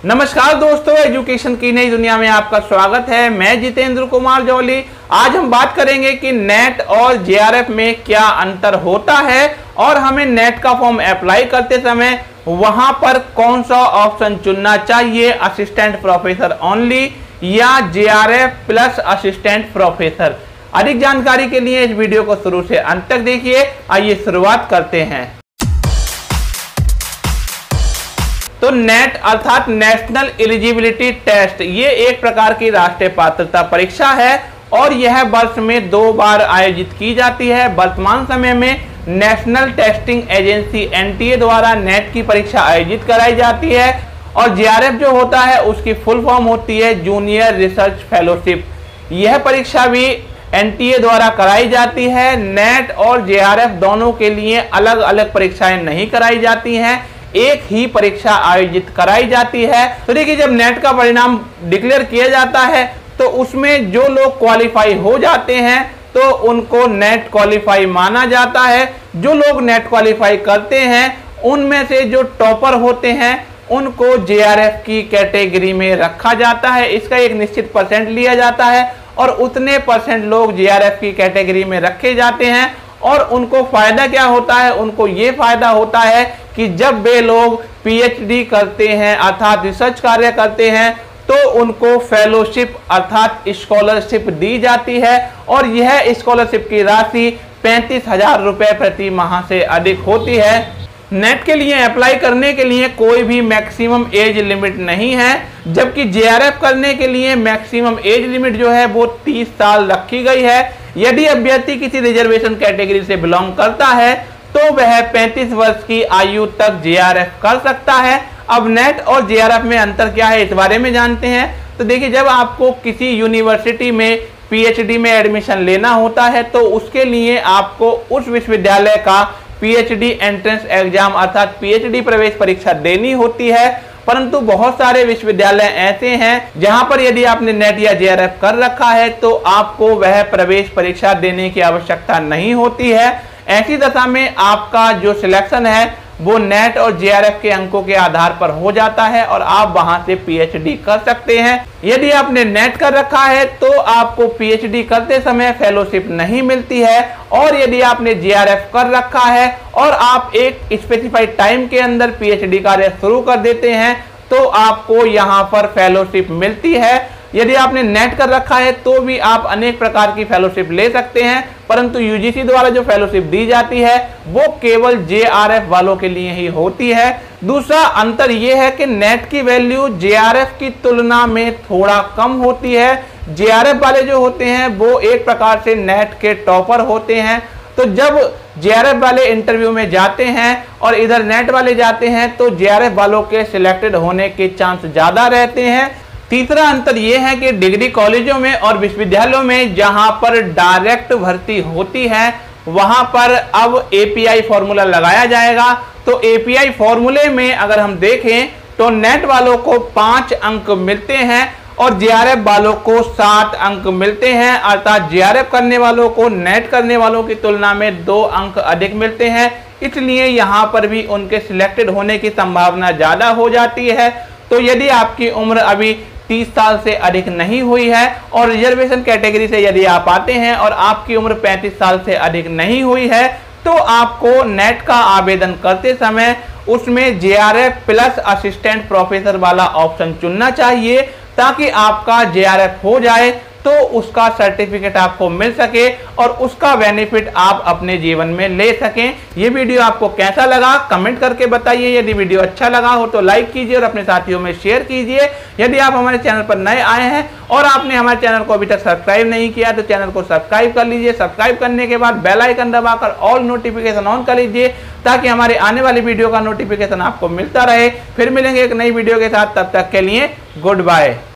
नमस्कार दोस्तों, एजुकेशन की नई दुनिया में आपका स्वागत है। मैं जितेंद्र कुमार जौली। आज हम बात करेंगे कि नेट और जेआरएफ में क्या अंतर होता है और हमें नेट का फॉर्म अप्लाई करते समय वहां पर कौन सा ऑप्शन चुनना चाहिए, असिस्टेंट प्रोफेसर ओनली या जेआरएफ प्लस असिस्टेंट प्रोफेसर। अधिक जानकारी के लिए इस वीडियो को शुरू से अंत तक देखिए। आइए शुरुआत करते हैं। तो नेट अर्थात नेशनल एलिजिबिलिटी टेस्ट, ये एक प्रकार की राष्ट्रीय पात्रता परीक्षा है और यह वर्ष में 2 बार आयोजित की जाती है। वर्तमान समय में नेशनल टेस्टिंग एजेंसी एनटीए द्वारा नेट की परीक्षा आयोजित कराई जाती है और जेआरएफ जो होता है उसकी फुल फॉर्म होती है जूनियर रिसर्च फेलोशिप। यह परीक्षा भी एनटीए द्वारा कराई जाती है। नेट और जेआरएफ दोनों के लिए अलग अलग परीक्षाएं नहीं कराई जाती हैं, एक ही परीक्षा आयोजित कराई जाती है। तो देखिए, जब नेट का परिणाम डिक्लेयर किया जाता है तो उसमें जो लोग क्वालिफाई हो जाते हैं तो उनको नेट क्वालिफाई माना जाता है। जो लोग नेट क्वालिफाई करते हैं उनमें से जो टॉपर होते हैं उनको जेआरएफ की कैटेगरी में रखा जाता है। इसका एक निश्चित परसेंट लिया जाता है और उतने परसेंट लोग जेआरएफ की कैटेगरी में रखे जाते हैं। और उनको फायदा क्या होता है? उनको ये फायदा होता है कि जब वे लोग पीएचडी करते हैं अर्थात रिसर्च कार्य करते हैं तो उनको फेलोशिप अर्थात स्कॉलरशिप दी जाती है और यह स्कॉलरशिप की राशि 35,000 रुपये प्रति माह से अधिक होती है। नेट के लिए अप्लाई करने के लिए कोई भी मैक्सिमम एज लिमिट नहीं है, जबकि जेआरएफ करने के लिए मैक्सिमम एज लिमिट जो है वो 30 साल रखी गई है। यदि अभ्यर्थी किसी रिजर्वेशन कैटेगरी से बिलोंग करता है तो वह 35 वर्ष की आयु तक जेआरएफ कर सकता है। अब नेट और जेआरएफ में अंतर क्या है इस बारे में जानते हैं। तो देखिए, जब आपको किसी यूनिवर्सिटी में पीएचडी में एडमिशन लेना होता है तो उसके लिए आपको उस विश्वविद्यालय का पीएचडी एंट्रेंस एग्जाम अर्थात पीएचडी प्रवेश परीक्षा देनी होती है। परंतु बहुत सारे विश्वविद्यालय ऐसे हैं जहां पर यदि आपने नेट या जेआरएफ कर रखा है तो आपको वह प्रवेश परीक्षा देने की आवश्यकता नहीं होती है। ऐसी दशा में आपका जो सिलेक्शन है वो नेट और जेआरएफ के अंकों के आधार पर हो जाता है और आप वहां से पीएचडी कर सकते हैं। यदि आपने नेट कर रखा है तो आपको पीएचडी करते समय फेलोशिप नहीं मिलती है और यदि आपने जेआरएफ कर रखा है और आप एक स्पेसिफाइड टाइम के अंदर पीएचडी कार्य शुरू कर देते हैं तो आपको यहां पर फेलोशिप मिलती है। यदि आपने नेट कर रखा है तो भी आप अनेक प्रकार की फेलोशिप ले सकते हैं, परंतु यूजीसी द्वारा जो फेलोशिप दी जाती है वो केवल जेआरएफ वालों के लिए ही होती है। दूसरा अंतर यह है कि नेट की वैल्यू जेआरएफ की तुलना में थोड़ा कम होती है। जेआरएफ वाले जो होते हैं वो एक प्रकार से नेट के टॉपर होते हैं, तो जब जेआरएफ वाले इंटरव्यू में जाते हैं और इधर नेट वाले जाते हैं तो जेआरएफ वालों के सिलेक्टेड होने के चांस ज्यादा रहते हैं। तीसरा अंतर यह है कि डिग्री कॉलेजों में और विश्वविद्यालयों में जहां पर डायरेक्ट भर्ती होती है वहां पर अब एपीआई फॉर्मूला लगाया जाएगा। तो एपीआई फॉर्मूले में अगर हम देखें तो नेट वालों को 5 अंक मिलते हैं और जेआरएफ वालों को 7 अंक मिलते हैं, अर्थात जेआरएफ करने वालों को नेट करने वालों की तुलना में 2 अंक अधिक मिलते हैं। इसलिए यहां पर भी उनके सिलेक्टेड होने की संभावना ज्यादा हो जाती है। तो यदि आपकी उम्र अभी 30 साल से अधिक नहीं हुई है और रिजर्वेशन कैटेगरी से यदि आप आते हैं और आपकी उम्र 35 साल से अधिक नहीं हुई है तो आपको नेट का आवेदन करते समय उसमें जेआरएफ प्लस असिस्टेंट प्रोफेसर वाला ऑप्शन चुनना चाहिए ताकि आपका जेआरएफ हो जाए तो उसका सर्टिफिकेट आपको मिल सके और उसका बेनिफिट आप अपने जीवन में ले सकें। ये वीडियो आपको कैसा लगा कमेंट करके बताइए। यदि वीडियो अच्छा लगा हो तो लाइक कीजिए और अपने साथियों में शेयर कीजिए। यदि आप हमारे चैनल पर नए आए हैं और आपने हमारे चैनल को अभी तक सब्सक्राइब नहीं किया तो चैनल को सब्सक्राइब कर लीजिए। सब्सक्राइब करने के बाद बेल आइकन दबाकर ऑल नोटिफिकेशन ऑन कर लीजिए ताकि हमारे आने वाली वीडियो का नोटिफिकेशन आपको मिलता रहे। फिर मिलेंगे एक नई वीडियो के साथ, तब तक के लिए गुड बाय।